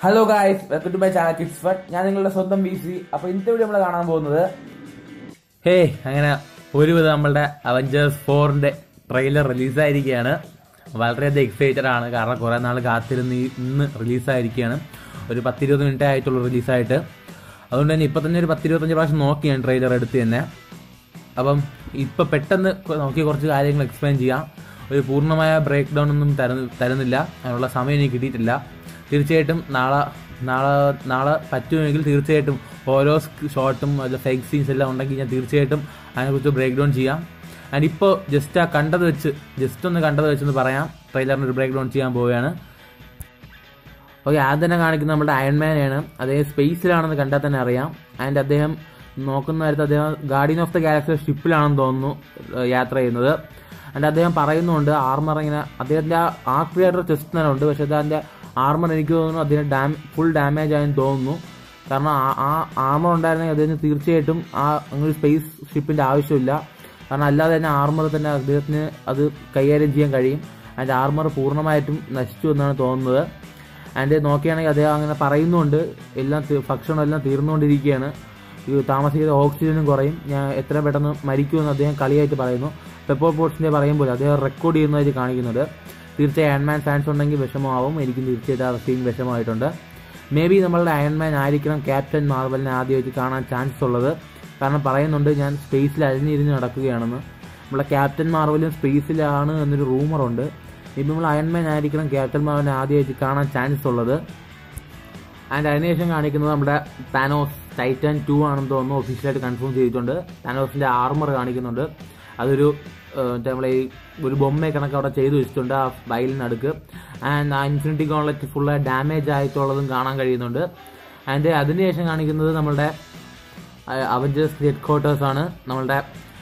Hello guys, welcome to my channel kids fun. ഞാൻ നിങ്ങളുടെ സ്വന്തം VC. അപ്പോൾ ഇന്നത്തെ വീഡിയോ നമ്മൾ കാണാൻ പോകുന്നത് അങ്ങനെ ഒരുവിധം നമ്മളുടെ അവഞ്ചേഴ്സ് 4ന്റെ ട്രെയിലർ റിലീസായിരിക്കുകയാണ്. വളരെയധികം എക്സൈറ്റഡ് ആണ്, കാരണം കുറേ നാൾ കാത്തിരുന്ന് ഇന്ന് റിലീസായിരിക്കുകയാണ്. ഒരു 10-20 മിനിറ്റ് ആയിട്ടുള്ളൂ റിലീസായിട്ട്. അതുകൊണ്ട് തന്നെ ഇപ്പം തന്നെ ഒരു 10-25 പ്രാവശ്യം നോക്കി ഞാൻ ട്രെയിലർ എടുത്ത് തന്നെ. അപ്പം ഇപ്പം പെട്ടെന്ന് നോക്കി കുറച്ച് കാര്യങ്ങൾ എക്സ്പ്ലെയിൻ ചെയ്യാം. ഒരു പൂർണ്ണമായ ബ്രേക്ക് ഡൗൺ ഒന്നും തരുന്നില്ല, അതിനുള്ള സമയം എനിക്ക് കിട്ടിയിട്ടില്ല. തീർച്ചയായിട്ടും നാളെ പറ്റുമെങ്കിൽ തീർച്ചയായിട്ടും ഓരോ ഷോട്ടും അല്ല ഫേക്ക് സീൻസ് എല്ലാം ഉണ്ടെങ്കിൽ ഞാൻ തീർച്ചയായിട്ടും അതിനെക്കുറിച്ച് ബ്രേക്ക് ഡൗൺ ചെയ്യാം. ആൻഡ് ഇപ്പോൾ ജസ്റ്റ് ഒന്ന് കണ്ടത് വെച്ചൊന്ന് പറയാം. ട്രെയിലറിന് ഒരു ബ്രേക്ക് ഡൗൺ ചെയ്യാൻ പോവുകയാണ്. ഓക്കെ, ആദ്യം തന്നെ കാണിക്കുന്നത് നമ്മുടെ അയൺമാനെയാണ്. അദ്ദേഹം സ്പേസിലാണെന്ന് കണ്ടാൽ തന്നെ അറിയാം. ആൻഡ് അദ്ദേഹം നോക്കുന്ന നേരത്തെ അദ്ദേഹം ഗാർഡിയൻ ഓഫ് ദ ഗാലക്സി ഷിപ്പിലാണെന്ന് തോന്നുന്നു യാത്ര ചെയ്യുന്നത്. ആൻഡ് അദ്ദേഹം പറയുന്നുണ്ട് ആർമർ ഇങ്ങനെ അദ്ദേഹത്തിൻ്റെ ആ ക്രിയേറ്റർ ചെസ്റ്റ് തന്നെ ഉണ്ട്, പക്ഷേ അതിൻ്റെ ആർമർ എനിക്ക് തോന്നുന്നു അതിന് ഫുൾ ഡാമേജ് ആയെന്ന് തോന്നുന്നു. കാരണം ആ ആർമർ ഉണ്ടായിരുന്നെങ്കിൽ അദ്ദേഹത്തിന് തീർച്ചയായിട്ടും അങ്ങനെ സ്പേസ് ഷിപ്പിൻ്റെ ആവശ്യമില്ല. കാരണം അല്ലാതെ തന്നെ ആർമർ തന്നെ അദ്ദേഹത്തിന് അത് കൈകാര്യം ചെയ്യാൻ കഴിയും. അതിൻ്റെ ആർമർ പൂർണ്ണമായിട്ടും നശിച്ചു എന്നാണ് തോന്നുന്നത്. ആൻഡ് നോക്കുകയാണെങ്കിൽ അദ്ദേഹം അങ്ങനെ പറയുന്നുണ്ട്, ഭക്ഷണം എല്ലാം തീർന്നുകൊണ്ടിരിക്കുകയാണ്, താമസിക്കുന്ന ഓക്സിജനും കുറയും, ഞാൻ എത്ര പെട്ടെന്ന് മരിക്കുമെന്ന് അദ്ദേഹം കളിയായിട്ട് പറയുന്നു. പെപ്പർ പോട്ട്സിൻ്റെ പറയുമ്പോൾ അദ്ദേഹം റെക്കോർഡ് ചെയ്യുന്നതായിട്ട് കാണിക്കുന്നുണ്ട്. തീർച്ചയായും അയൺമാൻ ഫാൻസ് ഉണ്ടെങ്കിൽ വിഷമമാവും. എനിക്കും തീർച്ചയായിട്ടും ആ സീൻ വിഷമമായിട്ടുണ്ട്. മേ ബി നമ്മളുടെ അയൺമാൻ ആയിരിക്കണം ക്യാപ്റ്റൻ മാർവലിനെ ആദ്യമായിട്ട് കാണാൻ ചാൻസ് ഉള്ളത്. കാരണം പറയുന്നുണ്ട് ഞാൻ സ്പേസിൽ അലിഞ്ഞിരിഞ്ഞ് നടക്കുകയാണെന്ന്. നമ്മളെ ക്യാപ്റ്റൻ മാർവലും സ്പേസിലാണ് എന്നൊരു റൂമറുണ്ട്. ഇപ്പം നമ്മൾ അയൺമാൻ ആയിരിക്കണം ക്യാപ്റ്റൻ മാർവലിനെ ആദ്യമായിട്ട് കാണാൻ ചാൻസ് ഉള്ളത്. ആൻഡ് അതിനുശേഷം കാണിക്കുന്നത് നമ്മുടെ താനോസ് ടൈറ്റൻ 2 ആണെന്ന് തോന്നുന്നു, ഒഫീഷ്യലായിട്ട് കൺഫേം ചെയ്തിട്ടുണ്ട്. താനോസിൻ്റെ ആർമർ കാണിക്കുന്നുണ്ട്. അതൊരു നമ്മളെ ഒരു ബൊമ്മ കണക്ക് അവിടെ ചെയ്തു വെച്ചിട്ടുണ്ട് ആ വയലിനടുക്ക്. ആൻഡ് ആ ഇൻഫിനിറ്റി ഗോൺലെറ്റ് ഫുള്ള് ഡാമേജ് ആയിട്ടുള്ളതും കാണാൻ കഴിയുന്നുണ്ട്. ആൻഡ് അതിനുശേഷം കാണിക്കുന്നത് നമ്മളുടെ അവഞ്ചേഴ്സ് ഹെഡ് ക്വാർട്ടേഴ്സ് ആണ്. നമ്മളുടെ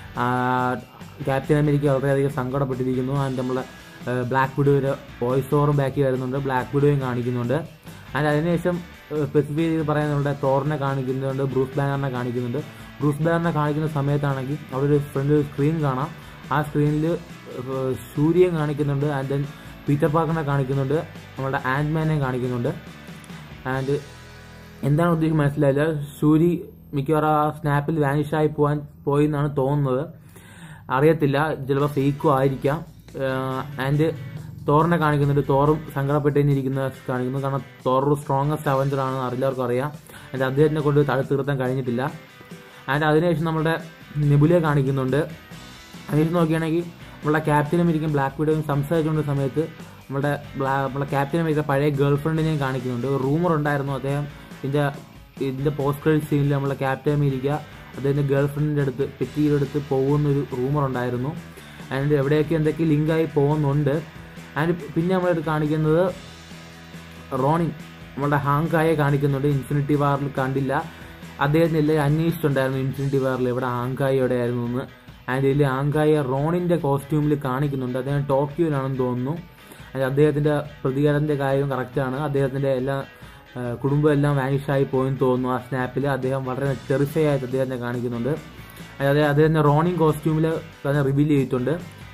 ക്യാപ്റ്റൻ അമേരിക്ക വളരെയധികം സങ്കടപ്പെട്ടിരിക്കുന്നു. ആൻഡ് നമ്മളെ ബ്ലാക്ക് വിഡോയുടെ വോയിസ് ഓവറും ബാക്കി വരുന്നുണ്ട്, ബ്ലാക്ക് വിഡോയും കാണിക്കുന്നുണ്ട്. ആൻഡ് അതിനുശേഷം സ്പെസിഫൈ ചെയ്ത് പറയാൻ നമ്മുടെ തോറിനെ കാണിക്കുന്നുണ്ട്, ബ്രൂസ് ബാനറിനെ കാണിക്കുന്നുണ്ട്. ബ്രൂസ് ബാനറിനെ കാണിക്കുന്ന സമയത്താണെങ്കിൽ അവിടെ ഒരു ഫ്രണ്ട് സ്ക്രീൻ കാണാം. ആ സ്ക്രീനിൽ സൂര്യൻ കാണിക്കുന്നുണ്ട്. ആൻഡ് ദെൻ പീറ്റർ പാർക്കറിനെ കാണിക്കുന്നുണ്ട്, നമ്മുടെ ആൻഡ്മാനെ കാണിക്കുന്നുണ്ട്. ആൻഡ് എന്താണ് ഉദ്ദേശം മനസ്സിലായില്ല. സൂര്യ മിക്കവാറും ആ സ്നാപ്പിൽ വാനിഷായി പോയി എന്നാണ് തോന്നുന്നത്, അറിയത്തില്ല, ചിലപ്പോൾ ഫേക്കും ആയിരിക്കാം. ആൻഡ് തോറിനെ കാണിക്കുന്നുണ്ട്, തോറും സങ്കടപ്പെട്ടിരിക്കുന്ന കാണിക്കുന്നു. കാരണം തോർ സ്ട്രോങ്ങസ്റ്റ് അവഞ്ചർ ആണെന്ന് എല്ലാവർക്കും അറിയാം. ആൻഡ് അദ്ദേഹത്തിനെ കൊണ്ട് തടുത്ത് നിർത്താൻ കഴിഞ്ഞിട്ടില്ല. ആൻഡ് അതിനുശേഷം നമ്മുടെ നെബുലയെ കാണിക്കുന്നുണ്ട്. അതിന് നോക്കുകയാണെങ്കിൽ നമ്മുടെ ക്യാപ്റ്റൻ അമേരിക്കൻ ബ്ലാക്ക് വിഡോയും സംസാരിച്ചുകൊണ്ട സമയത്ത് നമ്മുടെ ക്യാപ്റ്റൻ അമേരിക്ക പഴയ ഗേൾ ഫ്രണ്ടിനെയും കാണിക്കുന്നുണ്ട്. റൂമർ ഉണ്ടായിരുന്നു അദ്ദേഹം ഇതിൻ്റെ പോസ്റ്റ് ക്രെഡിറ്റ് സീനിൽ നമ്മളെ ക്യാപ്റ്റൻ അമേരിക്ക അദ്ദേഹത്തിൻ്റെ ഗേൾ ഫ്രണ്ടിൻ്റെ അടുത്ത് പെറ്റിയുടെ അടുത്ത് പോകുന്നൊരു റൂമർ ഉണ്ടായിരുന്നു. ആൻഡ് എവിടെയൊക്കെ എന്തൊക്കെ ലിങ്കായി പോകുന്നുണ്ട്. ആൻഡ് പിന്നെ നമ്മളായിട്ട് കാണിക്കുന്നത് റോണിൻ നമ്മളുടെ ഹാങ്കായെ കാണിക്കുന്നുണ്ട്. ഇൻഫിനിറ്റി വാറിൽ കണ്ടില്ല, അദ്ദേഹത്തിന് എല്ലാവരും അന്വേഷിച്ചിട്ടുണ്ടായിരുന്നു ഇൻഫിനിറ്റി വാറിൽ എവിടെ ഹാങ്കായി എവിടെയായിരുന്നു എന്ന്. ആൻഡ് ഇതിൽ ഹാങ്കായെ റോണിൻ്റെ കോസ്റ്റ്യൂമിൽ കാണിക്കുന്നുണ്ട്. അദ്ദേഹം ടോക്കിയോയിലാണെന്ന് തോന്നുന്നു. അദ്ദേഹത്തിൻ്റെ പ്രതികാരത്തിൻ്റെ കാര്യം കറക്റ്റാണ്. അദ്ദേഹത്തിൻ്റെ കുടുംബം എല്ലാം വാനിഷായി പോയെന്ന് തോന്നുന്നു. ആ സ്നാപ്പിൽ അദ്ദേഹം വളരെ ടെറിഫൈ ആയിട്ട് അദ്ദേഹത്തിനെ കാണിക്കുന്നുണ്ട്. അതായത് അദ്ദേഹത്തിൻ്റെ റോണിൻ കോസ്റ്റ്യൂമിൽ തന്നെ റിവീൽ ചെയ്തിട്ടുണ്ട്.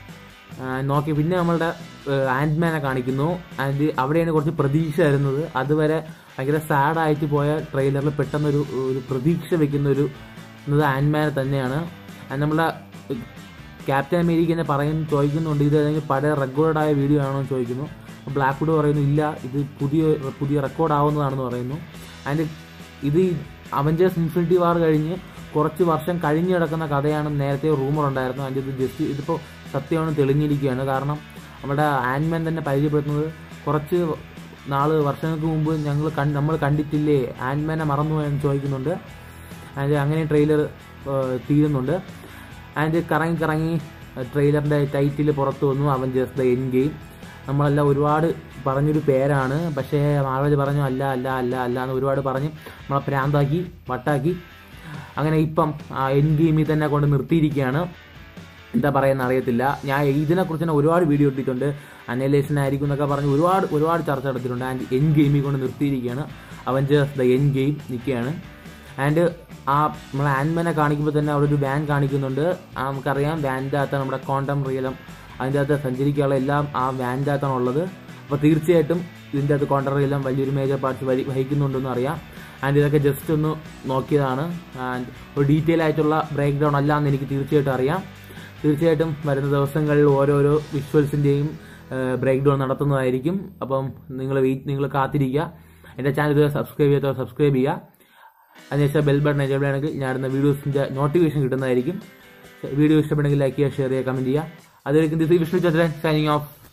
നോക്കി പിന്നെ നമ്മളുടെ ആൻഡ്മാനെ കാണിക്കുന്നു. ആൻഡ് അവിടെയാണ് കുറച്ച് പ്രതീക്ഷ വരുന്നത്. അതുവരെ ഭയങ്കര സാഡായിട്ട് പോയ ട്രെയിലറിൽ പെട്ടെന്നൊരു പ്രതീക്ഷ വെക്കുന്ന ആൻഡ്മാനെ തന്നെയാണ്. നമ്മളെ ക്യാപ്റ്റൻ അമേരിക്കനെ ചോദിക്കുന്നുണ്ട് ഇത് ഏതെങ്കിലും പഴയ റെക്കോർഡായ വീഡിയോ ആണോ എന്ന് ചോദിക്കുന്നു. ബ്ലാക്ക് വിഡോ പറയുന്നു ഇല്ല, ഇത് പുതിയ റെക്കോർഡ് ആവുന്നതാണെന്ന് പറയുന്നു. ആൻഡ് ഇത് അവഞ്ചേഴ്സ് ഇൻഫിനിറ്റി വാർ കഴിഞ്ഞ് കുറച്ച് വർഷം കഴിഞ്ഞ് കിടക്കുന്ന കഥയാണെന്ന് നേരത്തെ റൂമർ ഉണ്ടായിരുന്നു. അതിൻ്റെ ഇതിപ്പോൾ സത്യമാണ് തെളിഞ്ഞിരിക്കുകയാണ്. കാരണം നമ്മുടെ ആൻഡ്മാൻ തന്നെ പരിചയപ്പെടുത്തുന്നത് കുറച്ച് വർഷങ്ങൾക്ക് മുമ്പ് നമ്മൾ കണ്ടിട്ടില്ലേ, ആൻഡ്മാനെ മറന്നുപോയെന്ന് ചോദിക്കുന്നുണ്ട്. ആൻഡ് അങ്ങനെ ട്രെയിലർ തീരുന്നുണ്ട്. ആൻഡ് കറങ്ങി ട്രെയിലറിൻ്റെ ടൈറ്റിൽ പുറത്തു വന്നു, അവഞ്ചേഴ്സ് ദ എൻഡ് ഗെയിം. നമ്മളെല്ലാം ഒരുപാട് പറഞ്ഞൊരു പേരാണ്, പക്ഷേ മാർവൽ പറഞ്ഞു അല്ല എന്ന് ഒരുപാട് പറഞ്ഞ് നമ്മളെ പ്രാന്താക്കി വട്ടാക്കി. അങ്ങനെ ഇപ്പം എൻഡ് ഗെയിമിൽ തന്നെ കൊണ്ട് നിർത്തിയിരിക്കുകയാണ്. എന്താ പറയുന്ന അറിയത്തില്ല. ഞാൻ ഇതിനെക്കുറിച്ച് തന്നെ ഒരുപാട് വീഡിയോ ഇട്ടിട്ടുണ്ട്, അനലൈസേഷൻ ആയിരിക്കും എന്നൊക്കെ പറഞ്ഞ് ഒരുപാട് ചർച്ച നടത്തിയിട്ടുണ്ട്. ആൻഡ് എൻഡ് ഗെയിമിൽ കൊണ്ട് നിർത്തിയിരിക്കുകയാണ്. അവഞ്ചേഴ്സ് ദ എൻഡ് ഗെയിം നിൽക്കുകയാണ്. ആൻഡ് നമ്മളെ ആൻഡ്മാനെ കാണിക്കുമ്പോൾ തന്നെ അവിടെ ഒരു വാൻ കാണിക്കുന്നുണ്ട്. നമുക്കറിയാം വാനിൻ്റെ അകത്ത് നമ്മുടെ ക്വാണ്ടം റിയലം അതിൻ്റെ അകത്ത് സഞ്ചരിക്കാനുള്ള എല്ലാം ആ വാനിൻ്റെ അകത്താണ് ഉള്ളത്. അപ്പോൾ തീർച്ചയായിട്ടും ഇതിൻ്റെ അകത്ത് കോൺട്രറിയെല്ലാം വലിയൊരു മേജർ പാർട്സ് വഹിക്കുന്നുണ്ടെന്ന് അറിയാം. ആൻഡ് ഇതൊക്കെ ജസ്റ്റ് ഒന്ന് നോക്കിയതാണ്. ആൻഡ് ഒരു ഡീറ്റെയിൽ ആയിട്ടുള്ള ബ്രേക്ക് ഡൗൺ അല്ല എന്ന് എനിക്ക് തീർച്ചയായിട്ടും അറിയാം. തീർച്ചയായിട്ടും വരുന്ന ദിവസങ്ങളിൽ ഓരോരോ വിഷ്വൽസിൻ്റെയും ബ്രേക്ക് ഡൗൺ നടത്തുന്നതായിരിക്കും. അപ്പം നിങ്ങൾ കാത്തിരിക്കുക. എൻ്റെ ചാനൽ സബ്സ്ക്രൈബ് ചെയ്യാത്തവർ സബ്സ്ക്രൈബ് ചെയ്യുക. അതിനുശേഷം ബെൽ ബട്ടൺ എനേബിൾ ആണെങ്കിൽ ഞാനിടുന്ന വീഡിയോസിൻ്റെ നോട്ടിഫിക്കേഷൻ കിട്ടുന്നതായിരിക്കും. വീഡിയോ ഇഷ്ടപ്പെടുമെങ്കിൽ ലൈക്ക് ചെയ്യുക, ഷെയർ ചെയ്യുക, കമൻറ്റ് ചെയ്യുക. അതുവരെയും this is Vishnu Chandran signing of.